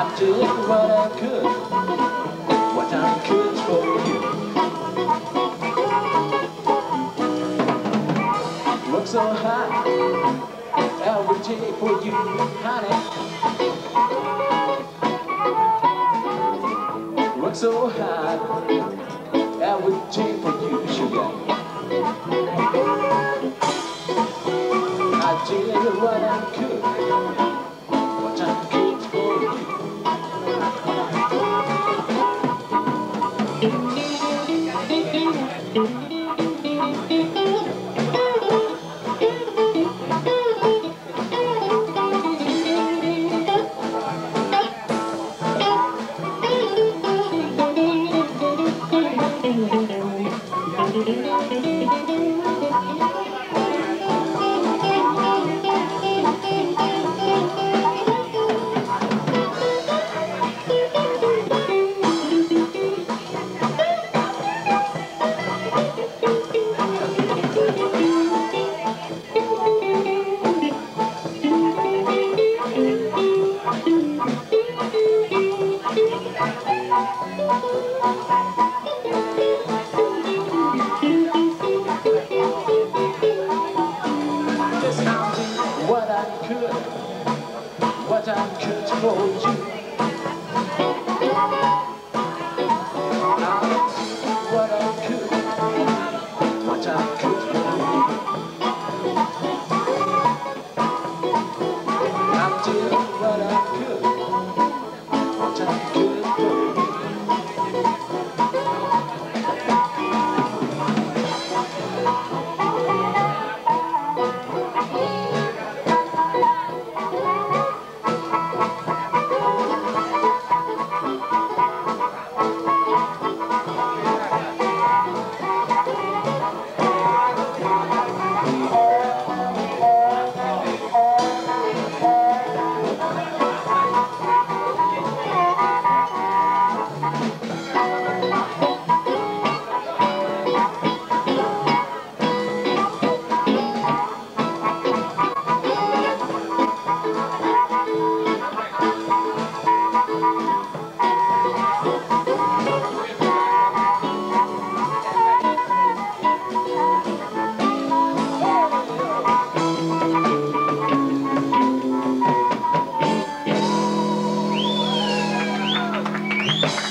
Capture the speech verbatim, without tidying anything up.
did what I could, what I could for you. Work so hard every day for you, honey. Work so hard every day for you, sugar. I did what I could, what I could for you. What I could, what I could for you. I did what I could, what I could for you. I did what I could, what I could for you. Thank you.